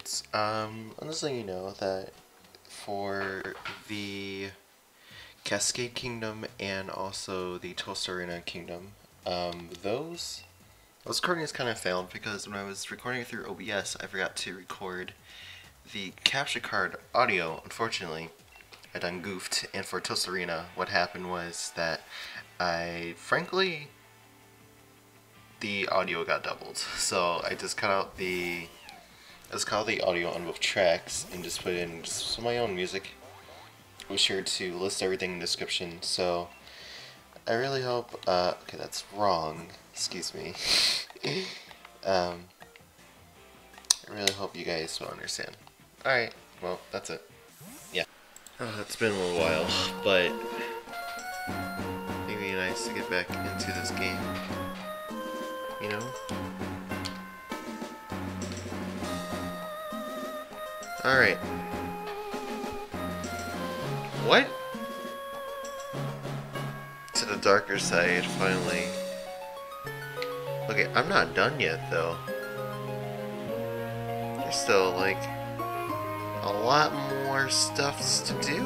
nerds. I'm just letting you know that for the Cascade Kingdom and also the Tostarena Kingdom, those recordings kind of failed because when I was recording through OBS, I forgot to record the capture card audio. Unfortunately, I done goofed, and for Tostarena, what happened was that frankly, the audio got doubled. So I just cut out the audio on both tracks and just put in just some of my own music. Be sure to list everything in the description. So I really hope. Okay, that's wrong. Excuse me. I really hope you guys will understand. All right. Well, that's it. Yeah. Oh, it's been a little while, but it'd be nice to get back into this game. You know? Alright. What? To the darker side, finally. Okay, I'm not done yet, though. There's still, like, a lot more stuff to do.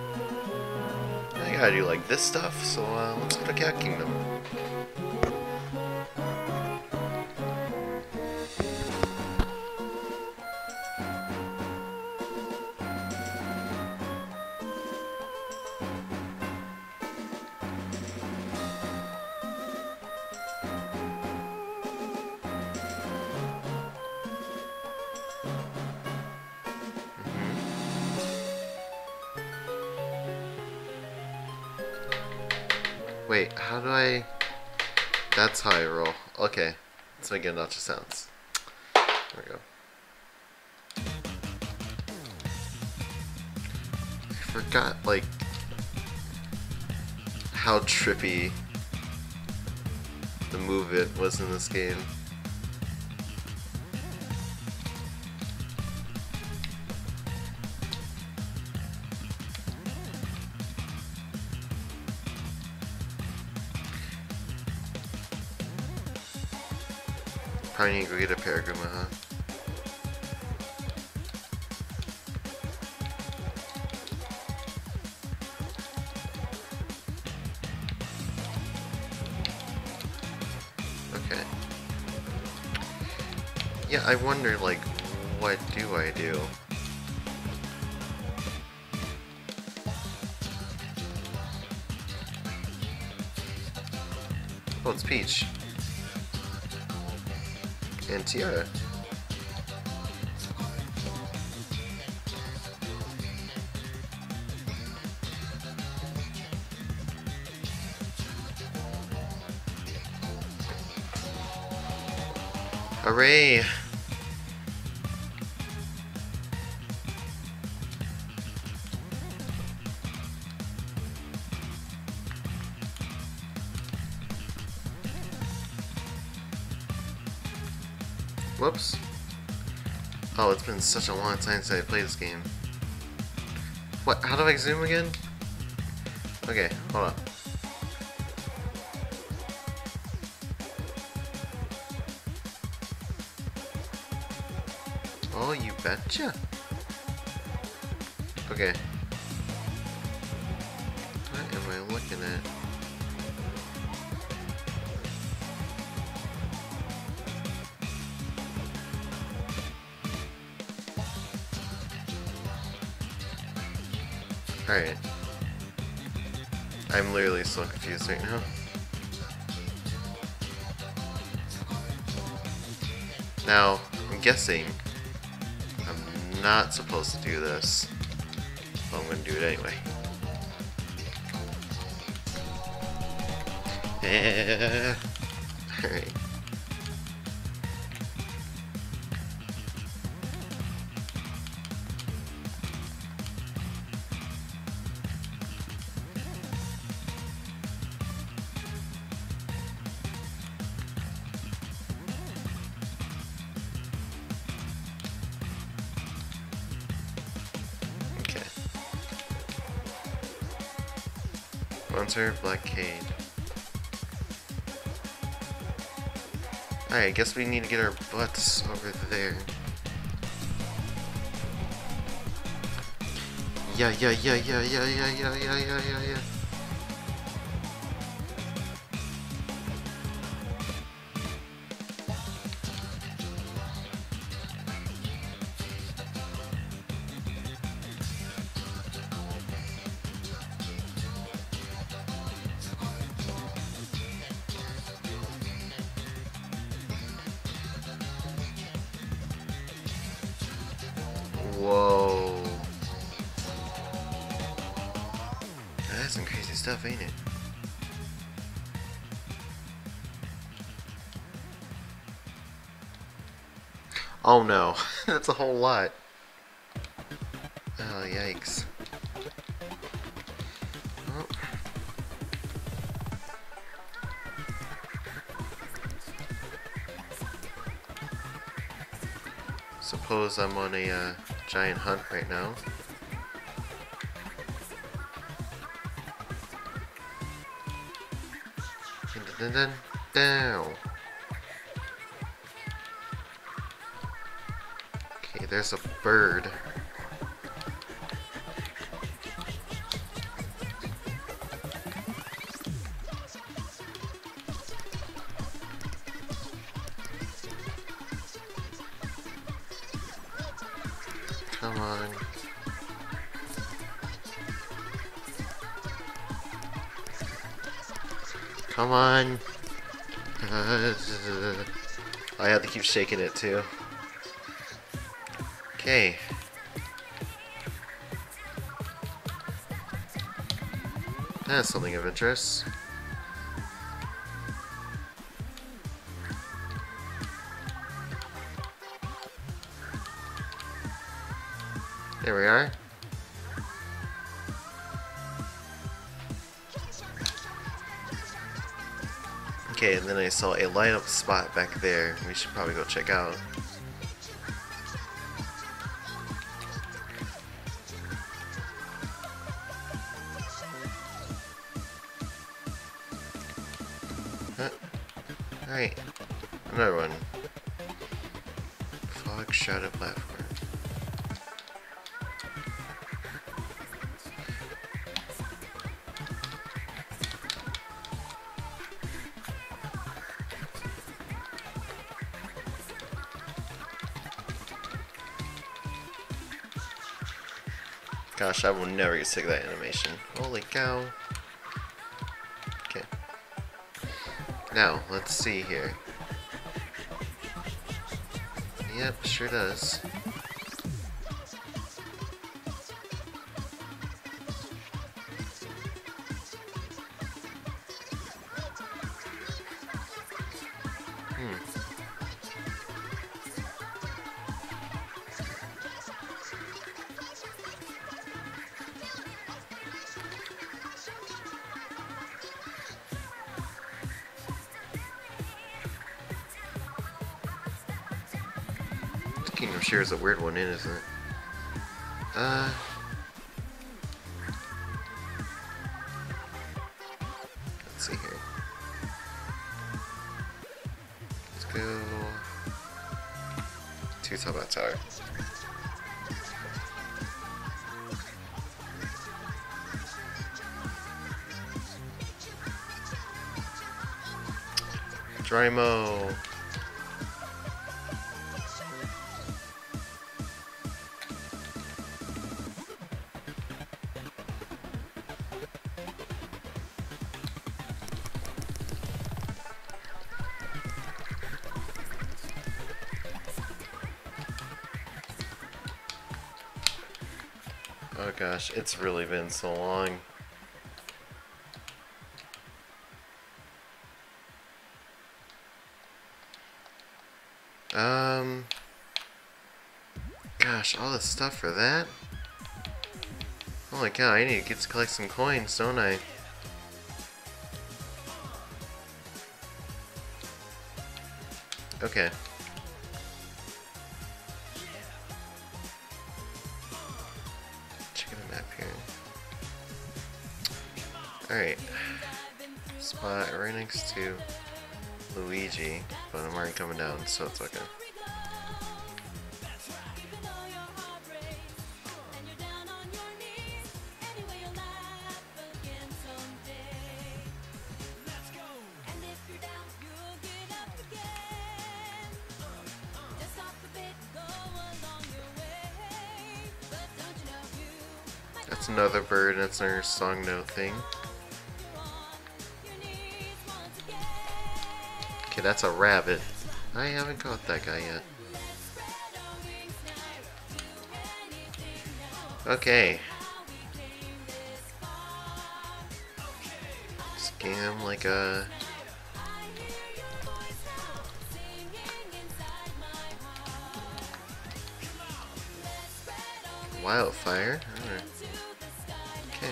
I gotta do, like, this stuff, so, let's go to Cat Kingdom. Wait, how do I... That's how I roll. Okay, let's make it notch sounds. There we go. I forgot, like, how trippy the move it was in this game. Probably need to go get a Paragrima, huh? Okay. Yeah, I wonder, like, what do I do? Oh, it's Peach. And Tiara. Hooray! Whoops. Oh, it's been such a long time since I played this game. What? How do I zoom again? Okay, hold on. Oh, you betcha. Okay. What am I looking at? Alright. I'm literally so confused right now. Now, I'm guessing I'm not supposed to do this, but I'm gonna do it anyway. Alright. Sponsor Blackade. Alright, I guess we need to get our butts over there. Yeah, yeah, yeah, yeah, yeah, yeah, yeah, yeah, yeah, yeah, yeah. Whoa. That's some crazy stuff, ain't it? Oh no, that's a whole lot. Oh, yikes. Oh. Suppose I'm on a giant hunt right now. Dun, dun, dun, down. Okay, there's a bird. Come on. Come on. I had to keep shaking it too. Okay. That's something of interest. There we are. Okay, and then I saw a light up spot back there. We should probably go check out. Huh. Alright, another one. Fog shrouded platform. Gosh, I will never get sick of that animation. Holy cow. Okay. Now, let's see here. Yep, sure does. Kingdom Share is a weird one in, isn't it? Let's see here. Let's go to Tabat Tower. Drymo. Oh gosh, it's really been so long. Gosh, all this stuff for that? Oh my god, I need to get to collect some coins, don't I? Okay. Checking the map here. Alright. Spot right next to Luigi, but I'm already coming down, so it's okay. It's another bird, and it's another song note thing. Okay, that's a rabbit. I haven't caught that guy yet. Okay. Scam like a... wildfire? Alright. Okay.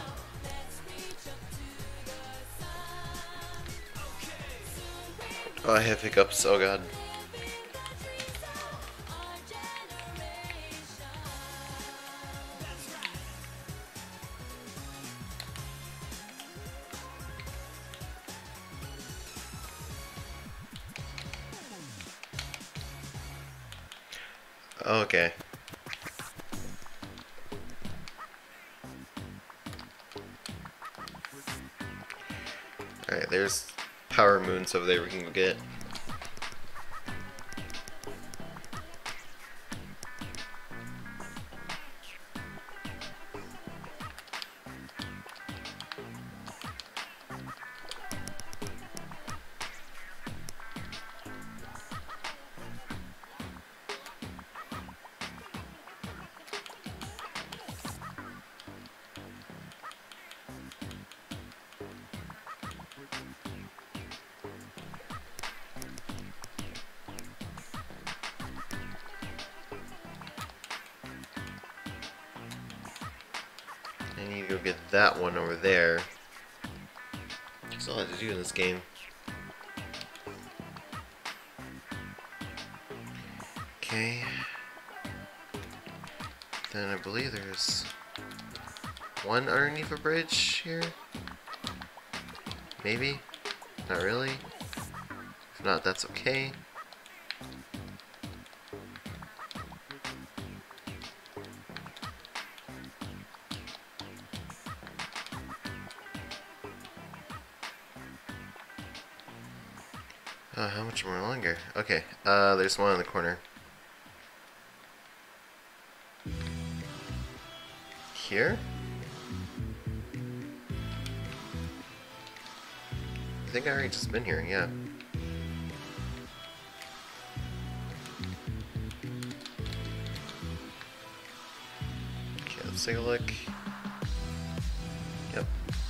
Oh, I have hiccups. Oh god. Okay. Alright, there's power moons over there we can go get. I need to go get that one over there. That's all I have to do in this game. Okay. Then I believe there's one underneath a bridge here? Maybe? Not really? If not, that's okay. How much more longer? Okay, there's one in the corner. Here? I think I already just been here, yeah. Okay, let's take a look. Yep.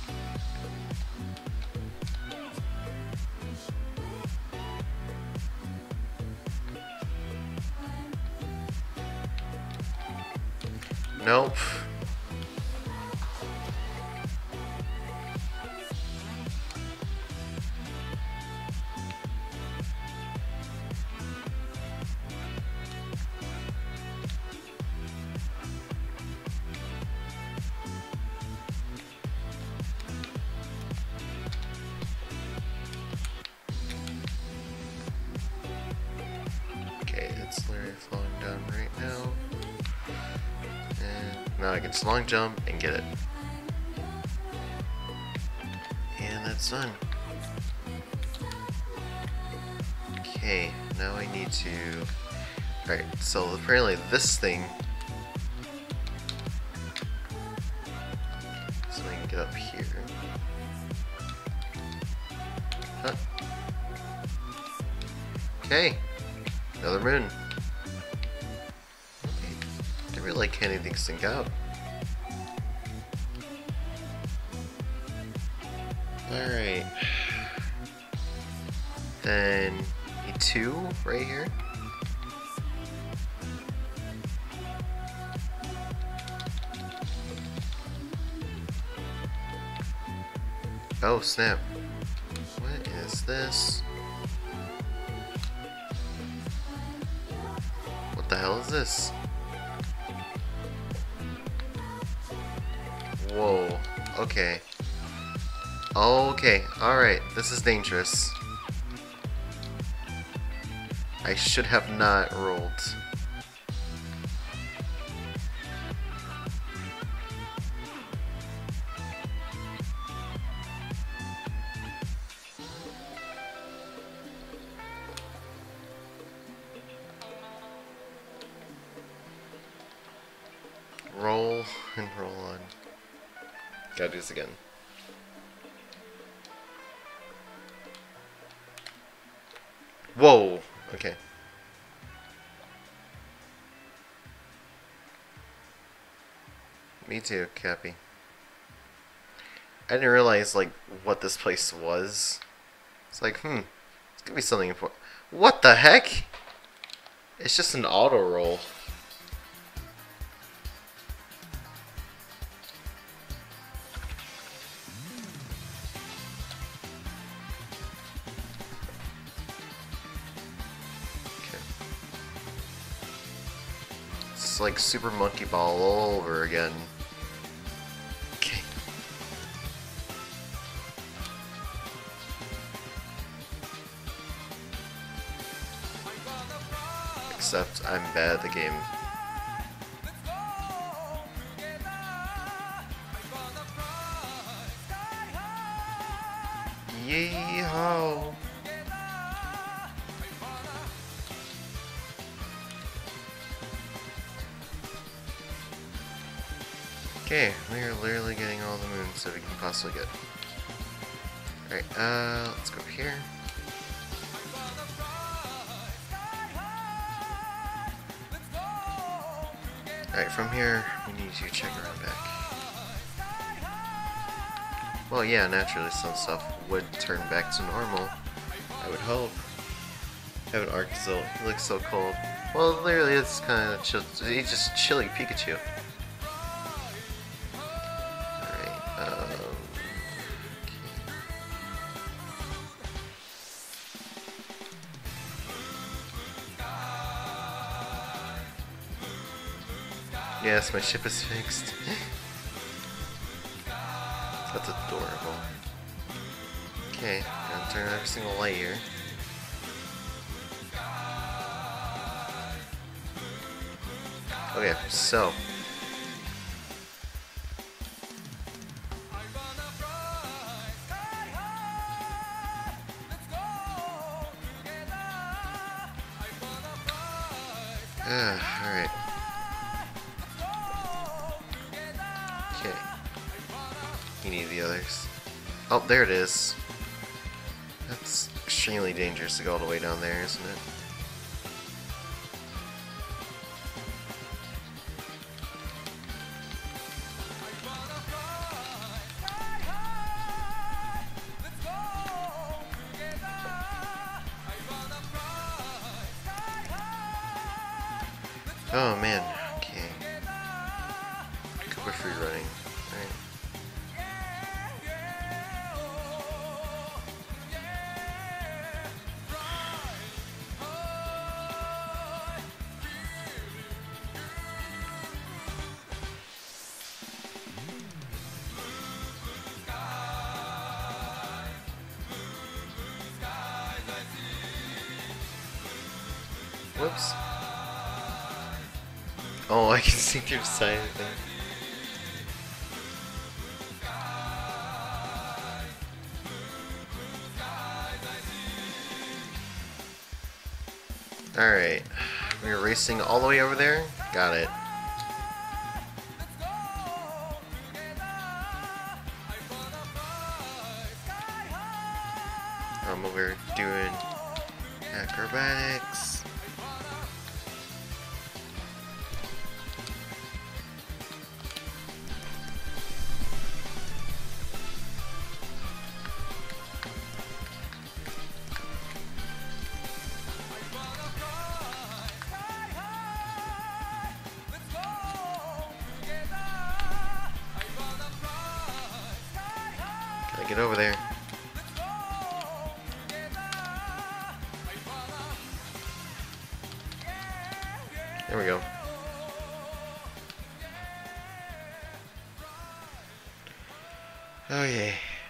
Nope. Okay, it's literally falling down right now. And now I can just long jump and get it. And that's done. Okay, now I need to... Alright, so apparently this thing... So I can get up here. Huh. Okay, another moon. I really like anything sync out. Alright. Then need two right here. Oh snap. What is this? What the hell is this? Whoa. Okay. Okay. Alright. This is dangerous. I should have not rolled. Roll and roll on. Gotta do this again. Whoa! Okay. Me too, Cappy. I didn't realize, like, what this place was. It's like, it's gonna be something important. What the heck? It's just an auto roll. Okay. It's like Super Monkey Ball all over again. Okay. Except I'm bad at the game. Yee-haw! Okay, we are literally getting all the moons that we can possibly get. Alright, let's go here. Alright, from here, we need to check around back. Well, yeah, naturally some stuff would turn back to normal. I would hope. I have an Arctozolt. He looks so cold. Well, literally, it's kind of chill. He's just chilly Pikachu. Alright, okay. Yes, my ship is fixed. That's adorable. Okay, gonna turn every single light here. Okay, so. Alright. Okay. You need the others. Oh, there it is. That's extremely dangerous to go all the way down there, isn't it? Oh man, okay. We're free running. Alright. Whoops. Oh, I can see through the side of that. Alright. We're racing all the way over there. Got it. We're doing acrobatics. Gotta get over there. There we go. Okay.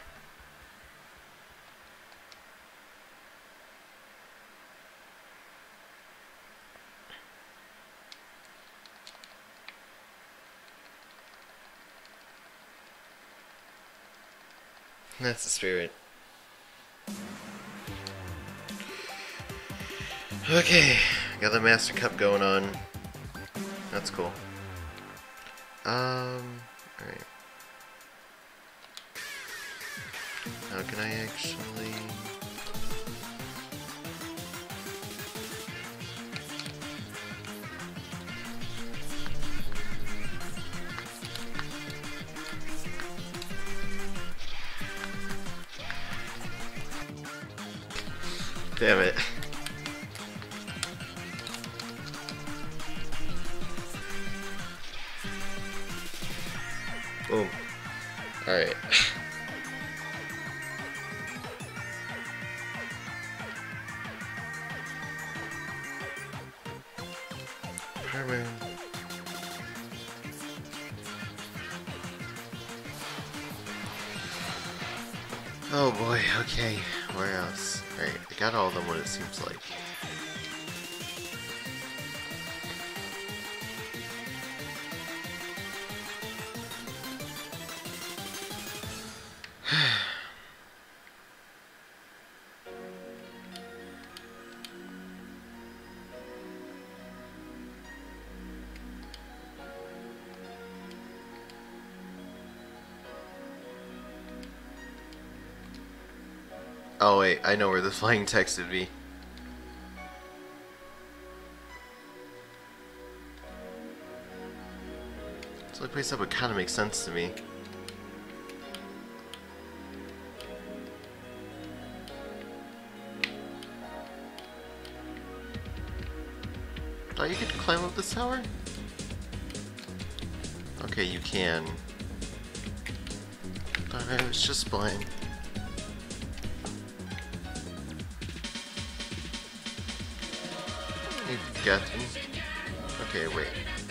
That's the spirit. Okay, got the Master Cup going on. That's cool. Alright. How can I actually... Damn it. Boom. Alright. Herman. Oh boy, okay. Where else? Alright, I got all of them what it seems like. Oh wait, I know where the flying text would be. It's the only place that would kind of make sense to me. Thought you could climb up this tower? Okay, you can. But I was just blind. You got me. Okay, wait.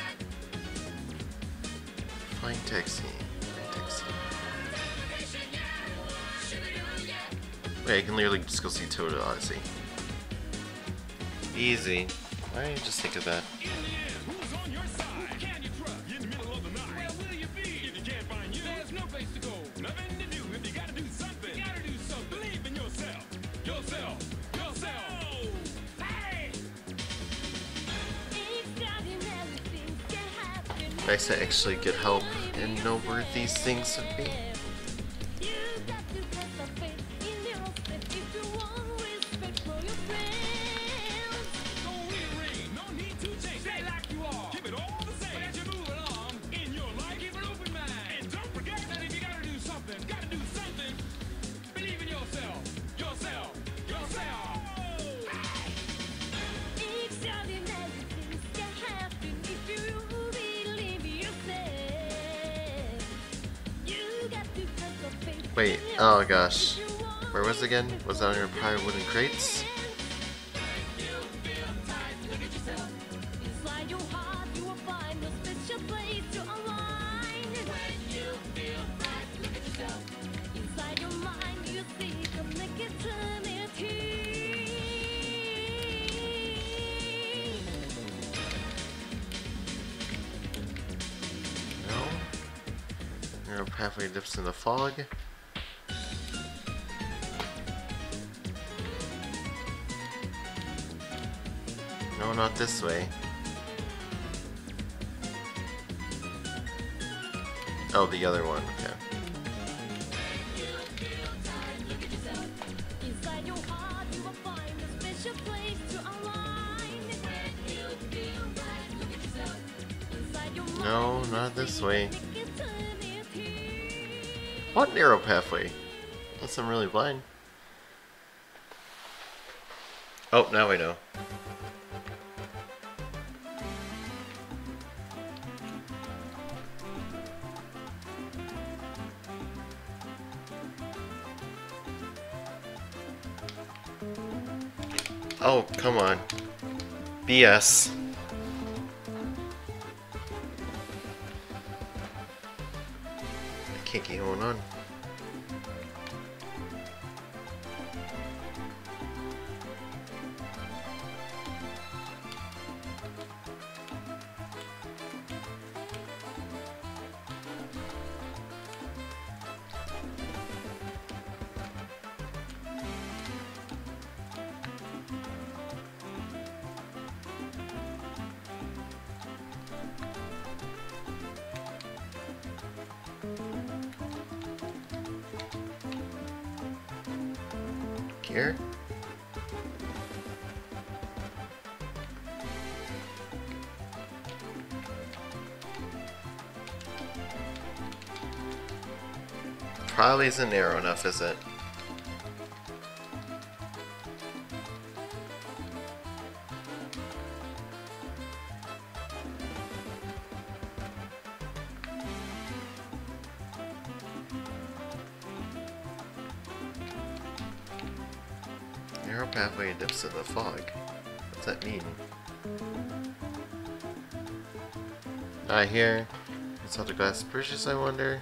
Flying taxi. Flying taxi. Wait, I can literally just go see Toad Odyssey. Easy. Why didn't you just think of that? Nice to actually get help and know where these things would be. Wait, oh gosh. Where was it again? Was that on your pile of wooden crates? No? Narrow pathway dips in the fog. No, not this way. Oh, the other one, okay. No, not this way. What narrow pathway? Unless I'm really blind. Oh, now I know. Oh, come on. BS. I can't keep going on. Here? Probably isn't narrow enough, is it? Narrow pathway dips in the fog. What's that mean? Not here. It's all the glass bridges, I wonder.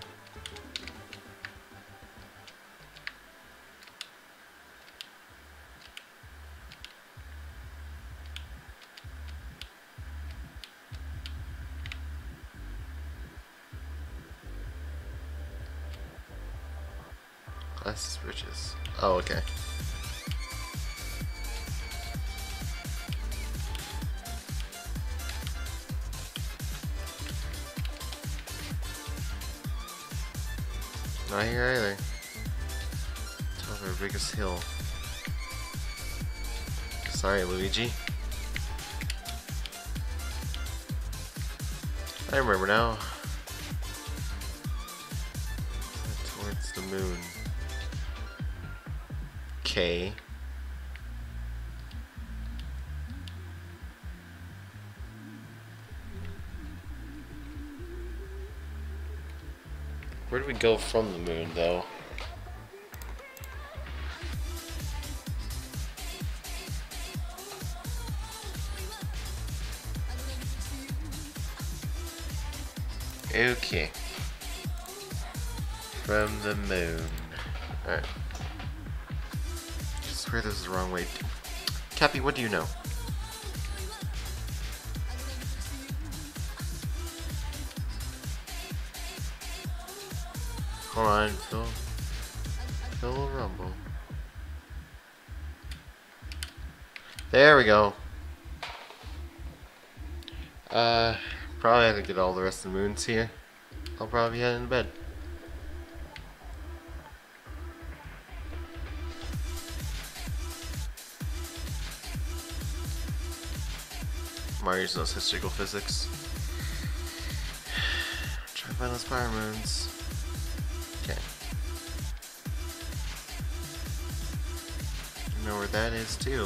Glass bridges. Oh, okay. Not here either. Top of our biggest hill. Sorry, Luigi. I remember now. Towards the moon. Okay. Where do we go from the moon, though? Okay. From the moon. Alright. I swear this is the wrong way. Cappy, what do you know? Hold on, Phil. Phil will rumble. There we go. Probably have to get all the rest of the moons here. I'll probably be heading to bed. Mario's knows historical physics. Try to find those power moons. Okay. I know where that is too.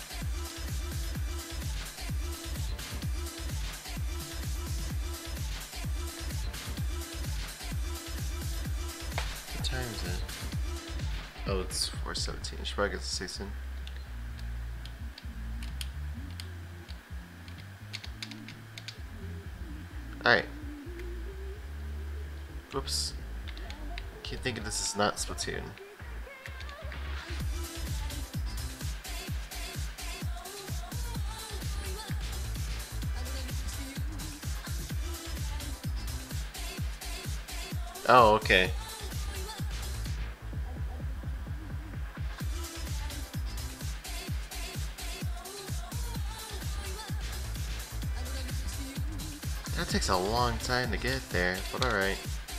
What time is it? Oh, it's 4:17. Should probably get to see soon. Alright. Whoops. Keep thinking this is not Splatoon. Oh, okay. That takes a long time to get there, but alright.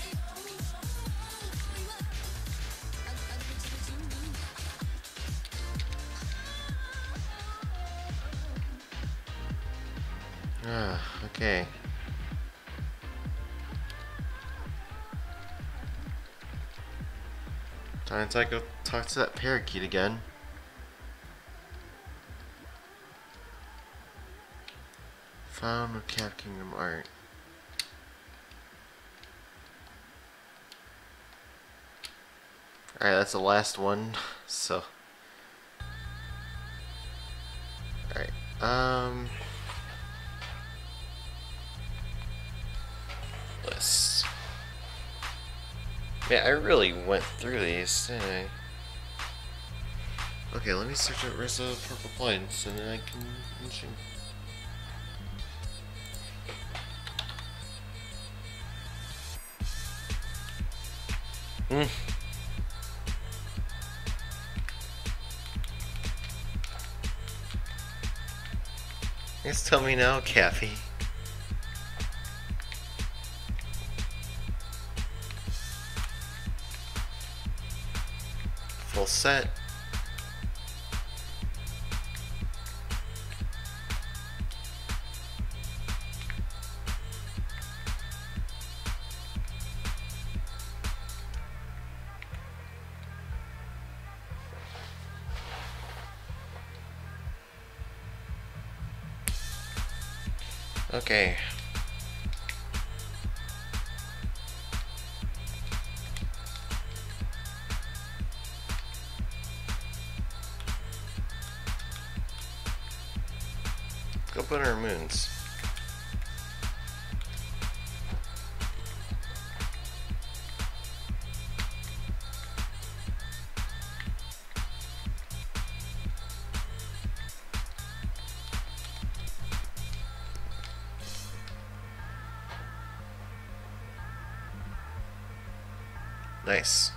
Okay. Time to go talk to that parakeet again. Found with Cap Kingdom art. Alright, that's the last one, so. Alright, list. Man, I really went through these, didn't I? Okay, let me search out where's the purple points, and then I can mention. Just tell me now, Cappy. Full set. Okay. Go put our moons. Nice.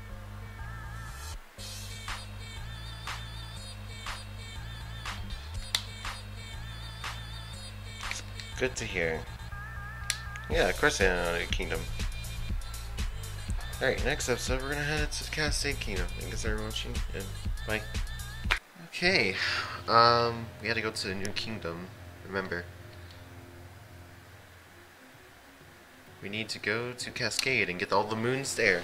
Good to hear. Yeah, of course I know the kingdom. Alright, next episode we're gonna head to Cascade Kingdom. Thanks everyone watching, and bye. Okay, we had to go to the New Kingdom, remember. We need to go to Cascade and get all the moons there.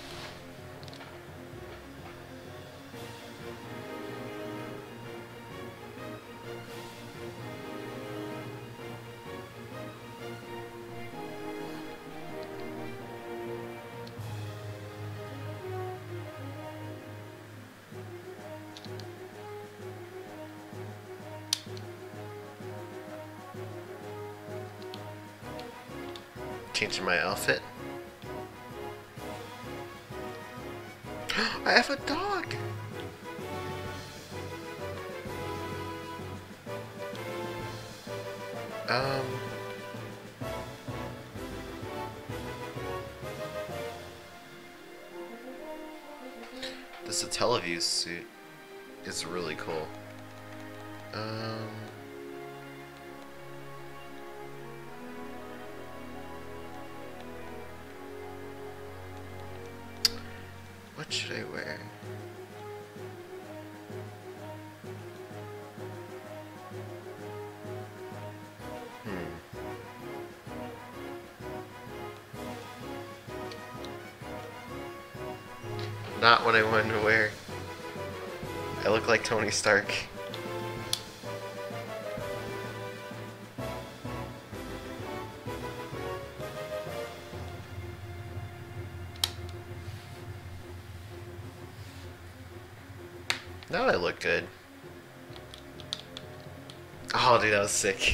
Changing my outfit. I have a dog! This Satellaview suit is really cool. What should I wear? Not what I wanted to wear. I look like Tony Stark. Now I look good. Oh, dude, that was sick.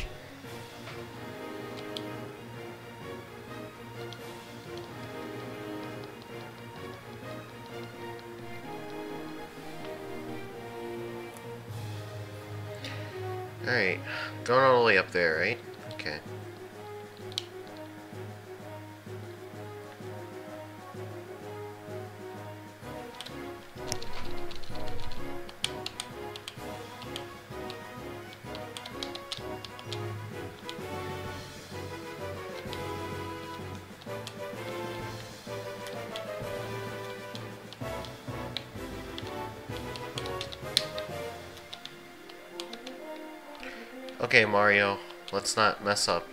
Alright, going all the way up there, right? Okay. Okay, Mario, let's not mess up.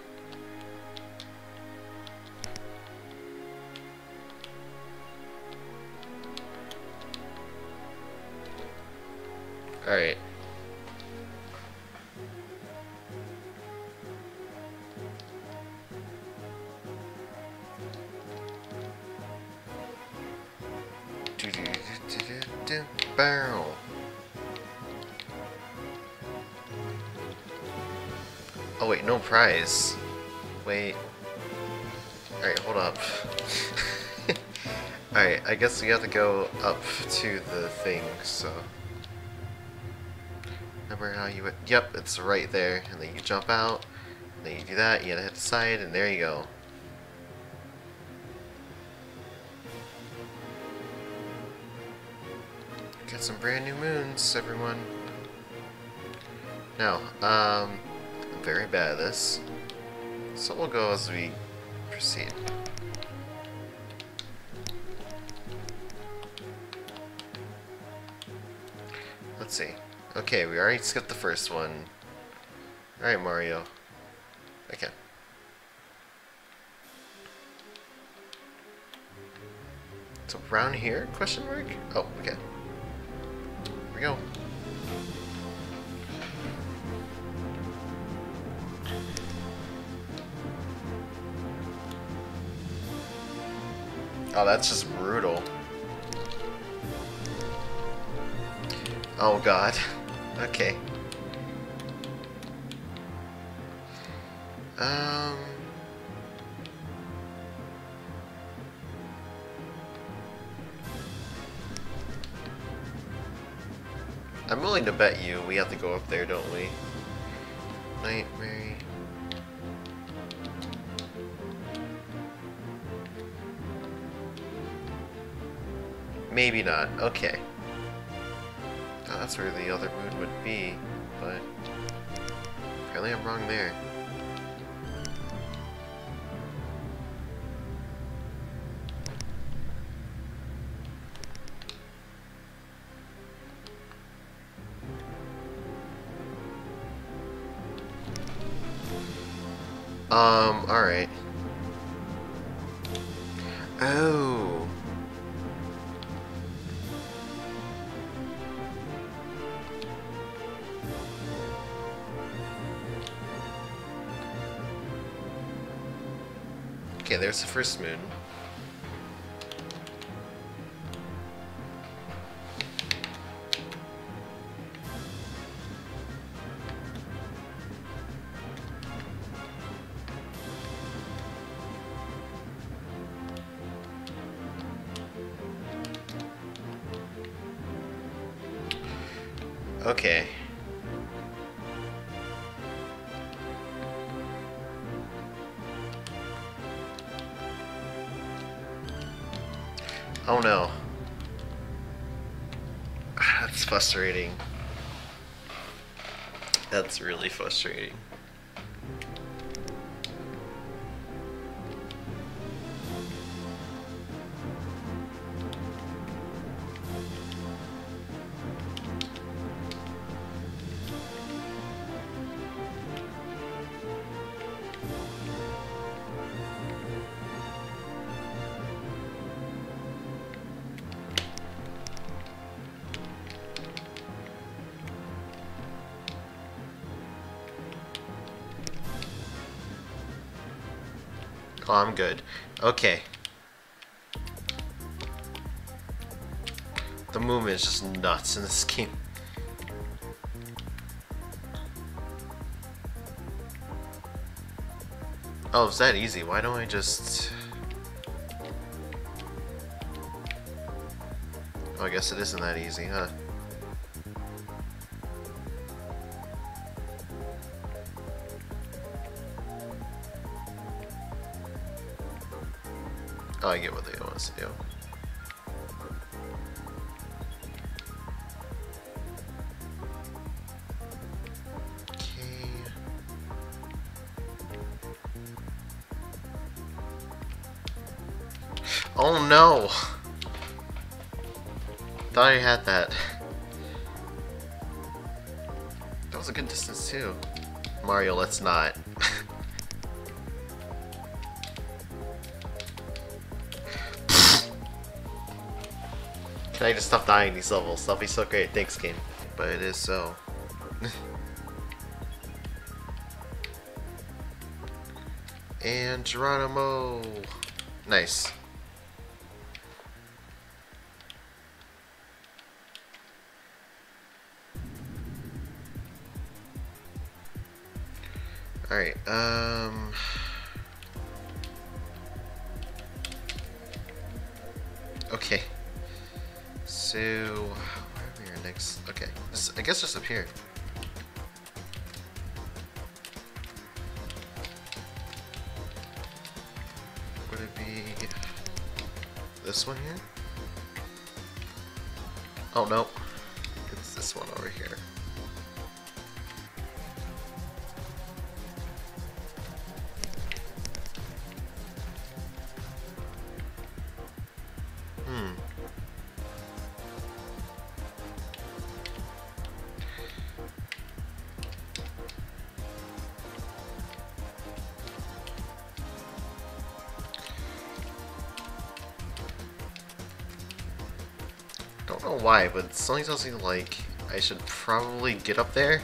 Alright. Barrel. Oh wait, no prize. Wait. Alright, hold up. Alright, I guess we have to go up to the thing, so... Remember how you would... Yep, it's right there. And then you jump out, and then you do that, you gotta hit the side, and there you go. Got some brand new moons, everyone. Now, I'm very bad at this. So we'll go as we proceed. Let's see. Okay, we already skipped the first one. Alright, Mario. Okay. It's around here? Question mark? Oh, okay. Here we go. Oh, that's just brutal. Oh god. Okay. I'm willing to bet you we have to go up there, don't we? Nightmare. Maybe not. Okay. Oh, that's where the other moon would be, but apparently I'm wrong there. Alright. Oh. Okay, there's the first moon. Okay. Oh no. That's frustrating. That's really frustrating. Oh, I'm good. Okay. The movement is just nuts in this game. Oh, it's that easy. Why don't I just... Oh, I guess it isn't that easy, huh? Oh, I get what they want us to do. Okay. Oh no! Thought I had that. That was a good distance too. Mario, let's not. Can I just stop dying these levels? That'll be so great. Thanks, game. But it is so. And Geronimo. Nice. Alright, okay. So, where are we next? Okay, I guess just up here. Would it be this one here? Oh, no. It's this one over here. Don't know why, but something tells me like I should probably get up there.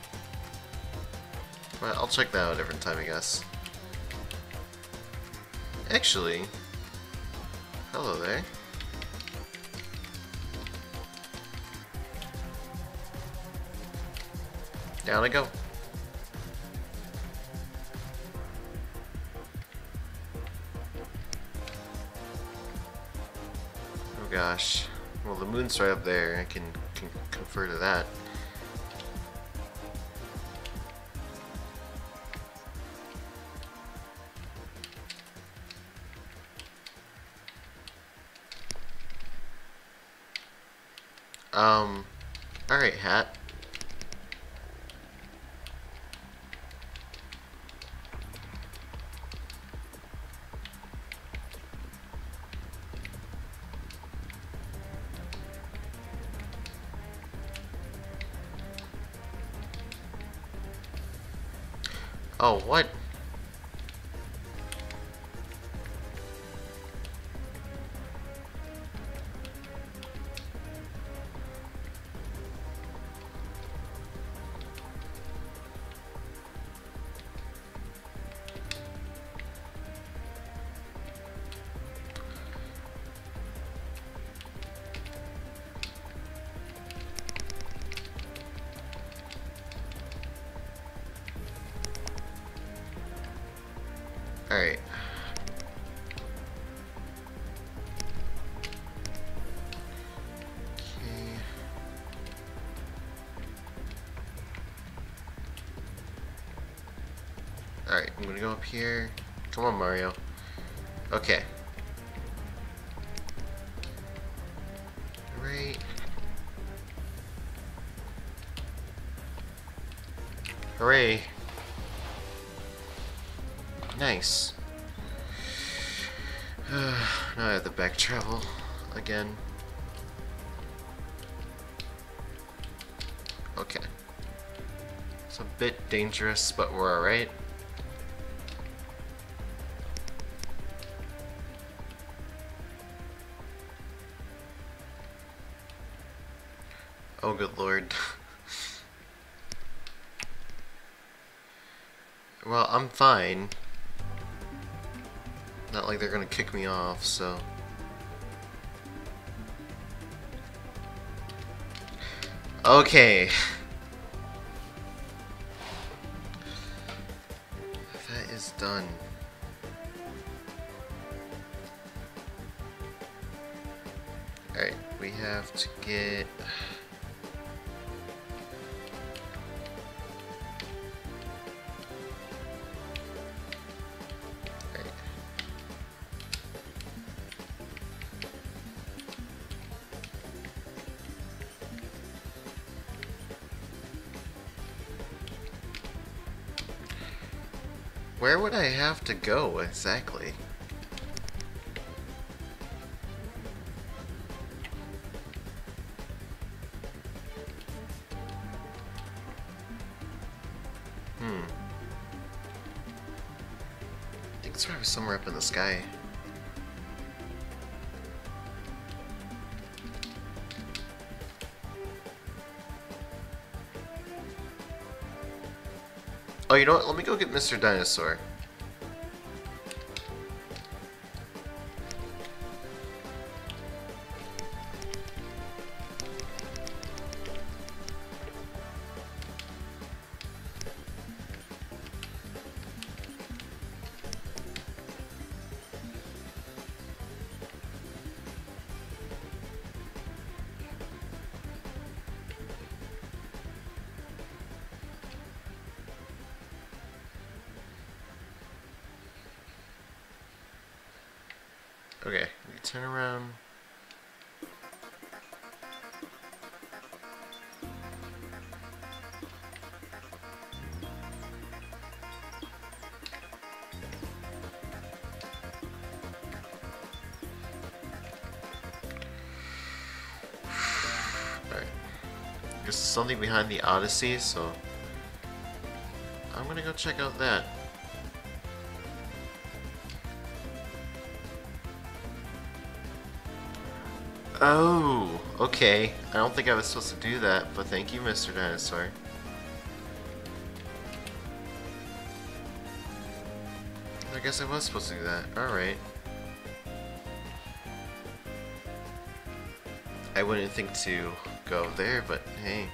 But I'll check that out a different time, I guess. Actually, Hello there. Down I go. Oh gosh. Well, the moon's right up there. I can confer to that. Alright, Hat. Oh, what? Alright. Okay. Alright, I'm gonna go up here. Come on, Mario. Okay. Right. Hooray. Nice. Now I have to back travel again. Okay. It's a bit dangerous, but we're alright. Oh, good lord. Well, I'm fine. Not like they're gonna kick me off, so... Okay. That is done. Alright, we have to get... Where would I have to go exactly? I think it's probably somewhere up in the sky. Oh, you know what? Let me go get Mr. Dinosaur. Okay, we turn around. Alright. There's something behind the Odyssey, so I'm gonna go check out that. Oh, okay. I don't think I was supposed to do that, but thank you, Mr. Dinosaur. I guess I was supposed to do that. Alright. I wouldn't think to go there, but hey.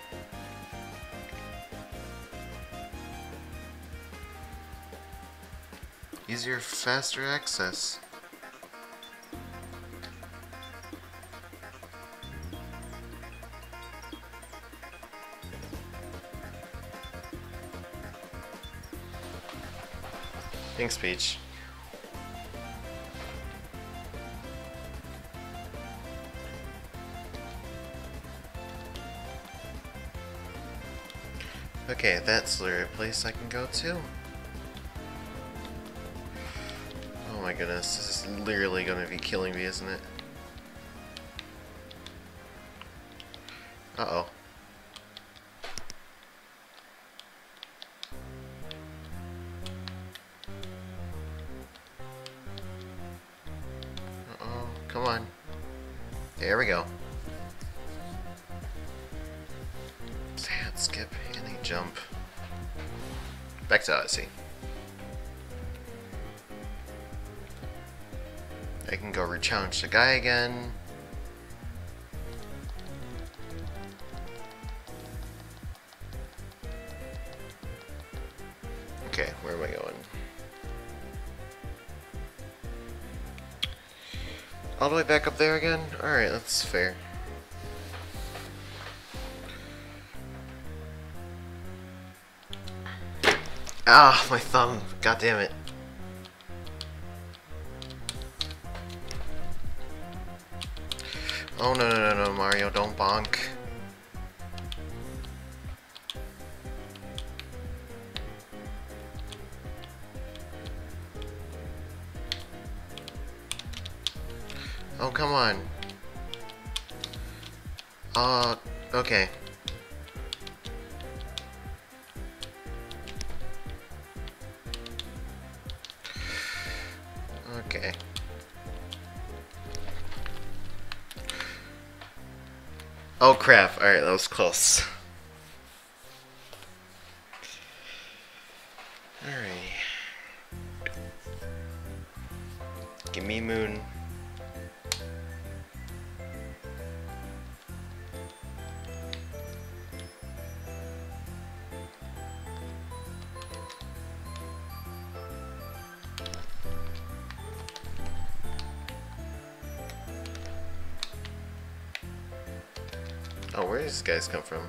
Easier, faster access. Thanks, Peach. Okay, that's the place I can go to. Oh my goodness, this is literally gonna be killing me, isn't it? Uh-oh. Uh-oh, come on. There we go. Sad skip, any jump. Back to Odyssey. I can go re-challenge the guy again. Okay, where am I going? All the way back up there again? Alright, that's fair. Ah, my thumb. God damn it. Oh no, Mario, don't bonk. Oh, come on. Okay. Okay. Oh crap, alright, that was close. Alright. Give me Moon. Oh, where does these guys come from?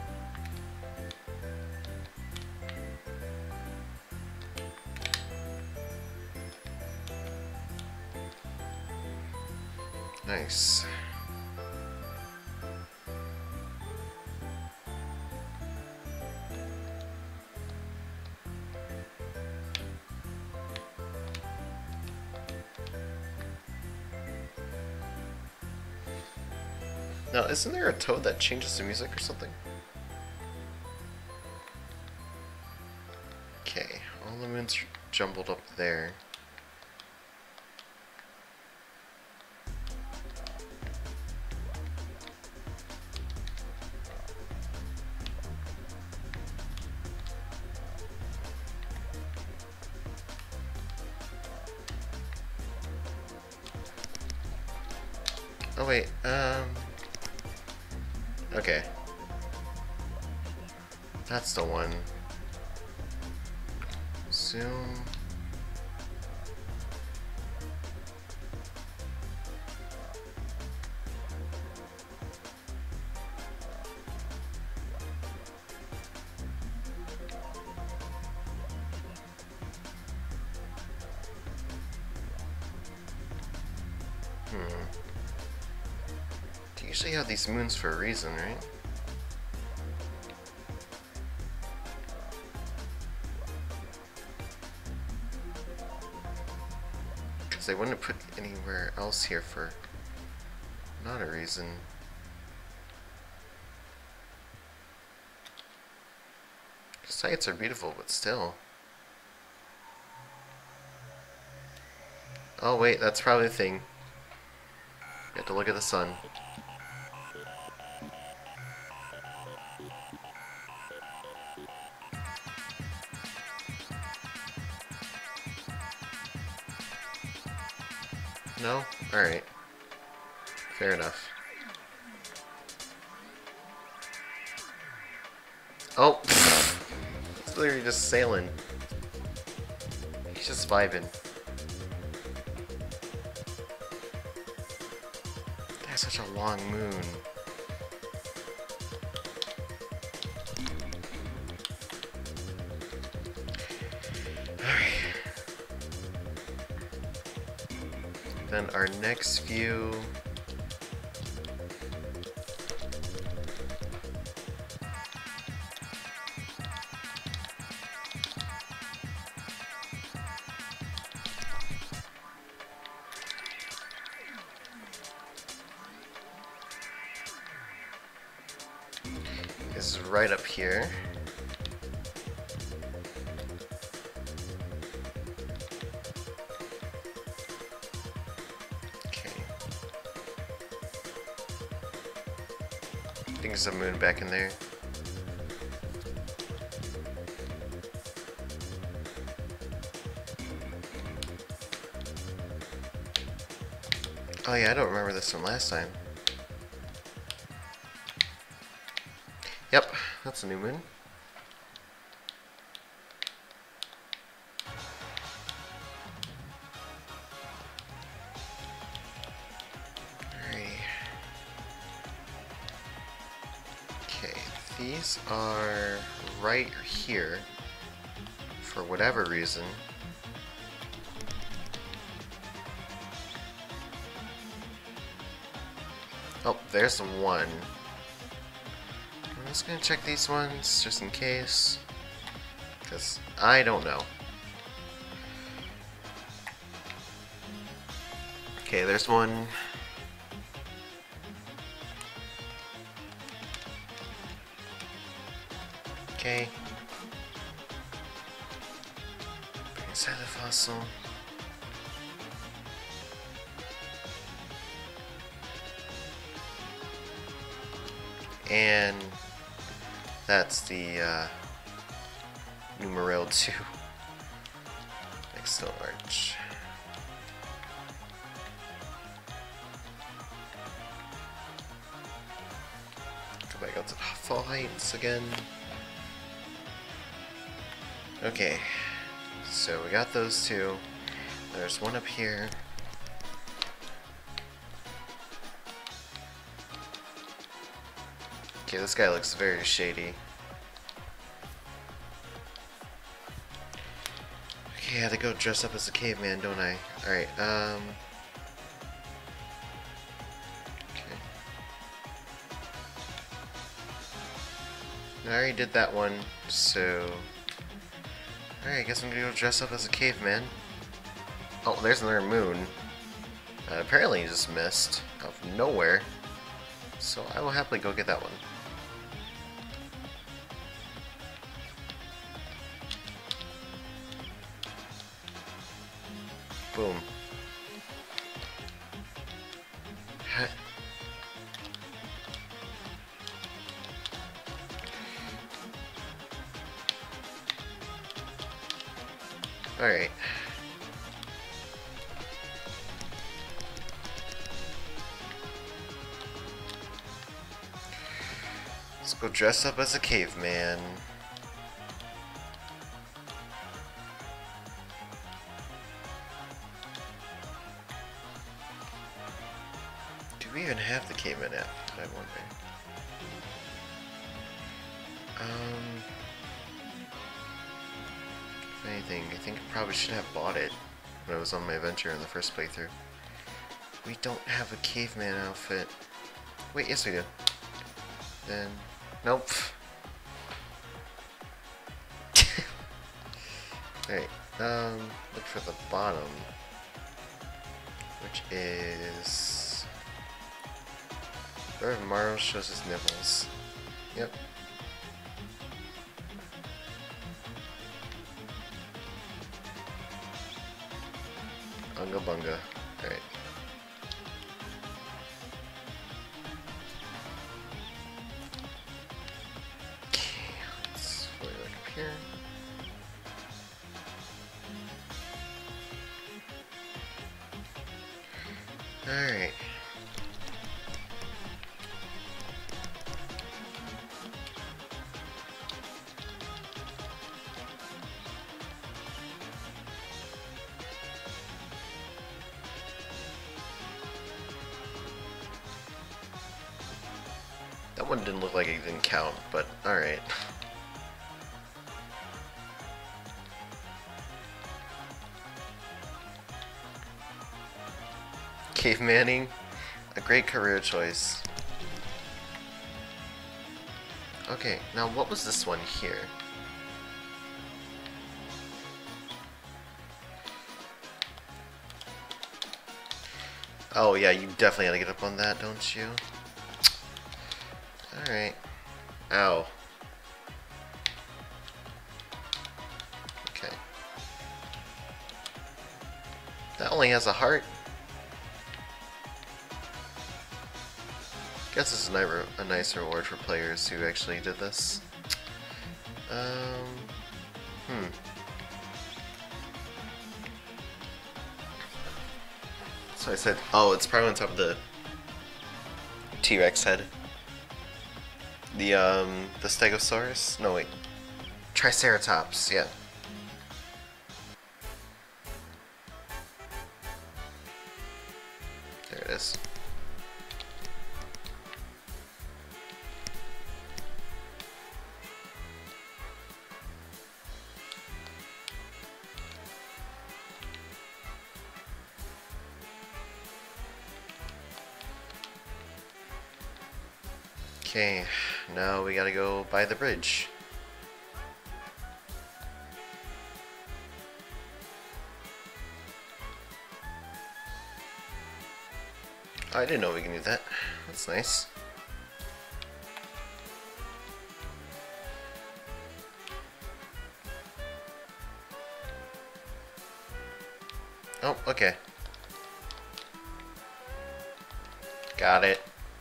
Nice. Now, isn't there a toad that changes the music or something? Okay, all the moons are jumbled up there. Oh wait, okay. That's the one. Zoom. You usually have these moons for a reason, right? Because they wouldn't put anywhere else here for not a reason. Sights are beautiful, but still. Oh wait, that's probably the thing. You have to look at the sun. No? Alright. Fair enough. Oh, he's literally just sailing. He's just vibing. That's such a long moon. Alright. Then our next view. Is right up here. Okay. I think there's a moon back in there. Oh yeah, I don't remember this from last time. Yep, that's a new moon. Alrighty. Okay, these are right here for whatever reason. Oh, there's the one. I'm just gonna check these ones just in case, because I don't know. Okay, there's one. Okay. Inside the fossil. And that's the numeral 2 next to arch. Go back out to Fall Heights again. Okay, so we got those two. There's one up here. Okay, this guy looks very shady. Okay, I had to go dress up as a caveman, don't I? Alright, okay. I already did that one, so... Alright, I guess I'm gonna go dress up as a caveman. Oh, there's another moon. Apparently he just missed out of nowhere. So I will happily go get that one. Boom. Alright. Let's go dress up as a caveman. Do we even have the caveman app? I wonder. If anything, I think I probably should have bought it when I was on my adventure in the first playthrough. We don't have a caveman outfit. Wait, yes we do. Then, nope. Alright, look for the bottom, which is where Morrow shows his nipples. Yep. Unga bunga. Alright. Okay, let's fly back up here. Alright. one didn't look like it didn't count, but alright. Cave Manning, a great career choice. Okay, now what was this one here? Oh yeah, you definitely gotta get up on that, don't you? Alright. Ow. Okay. That only has a heart. Guess this is a nice reward for players who actually did this. So I said, oh, it's probably on top of the T-Rex head. The Stegosaurus? No, wait. Triceratops, yeah. There it is. Okay, now we gotta go by the bridge. Oh, I didn't know we can do that. That's nice. Oh, okay. Got it.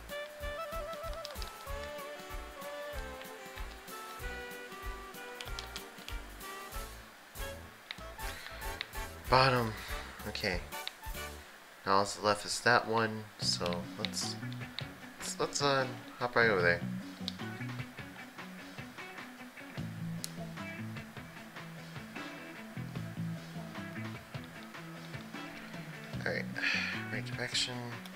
Bottom. Okay. Now all that's left is that one, so let's hop right over there. Alright. Right direction.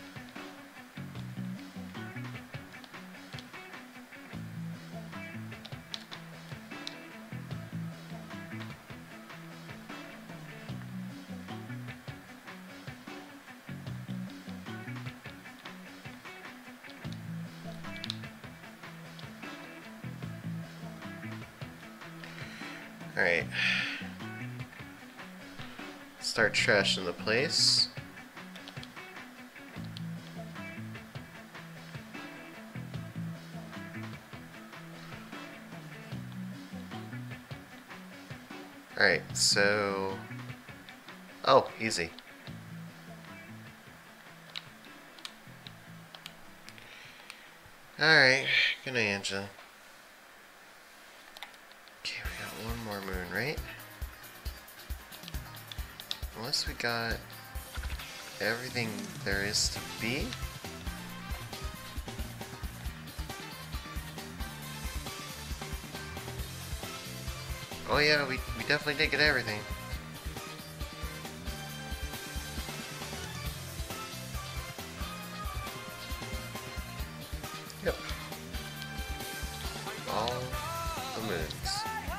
Alright. Start trashing the place. Alright, so... Oh, easy. Alright, good night, Angela. Okay, we got one more moon, right? Unless we got everything there is to be. Oh yeah, we definitely did get everything. Yep. All the moons.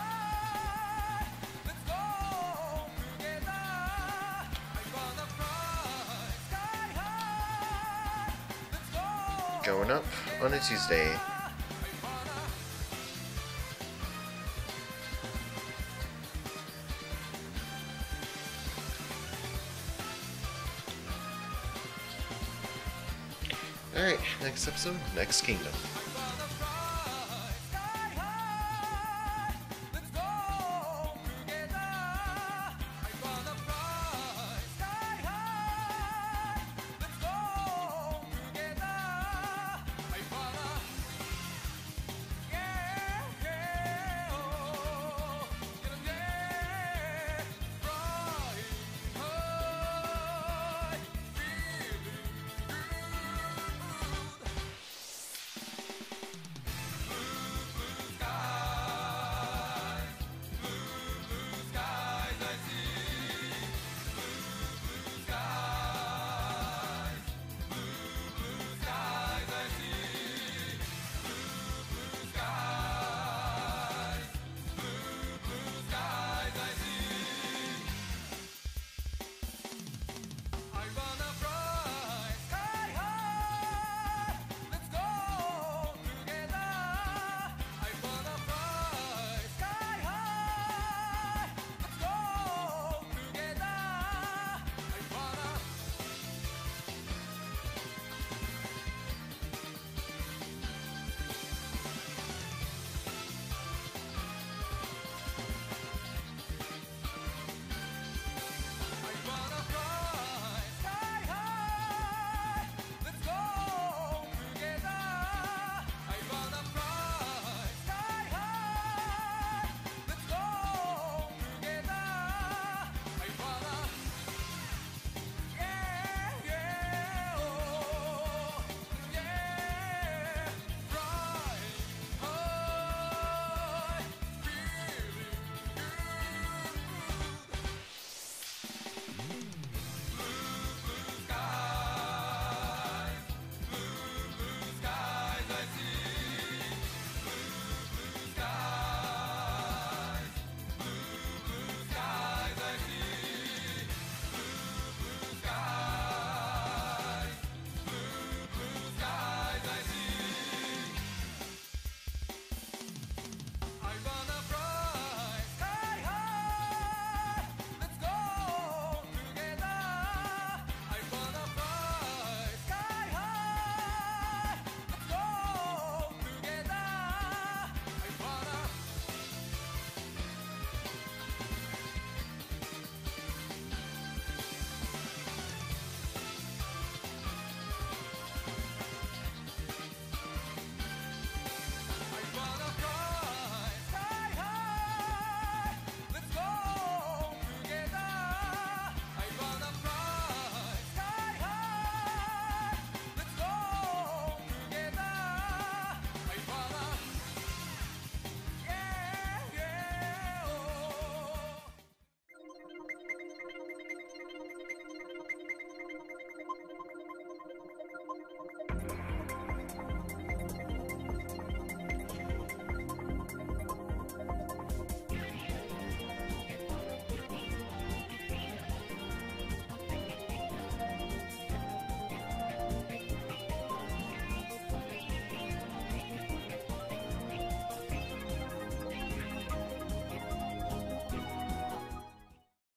Going up on a Tuesday. Alright, next episode, next kingdom.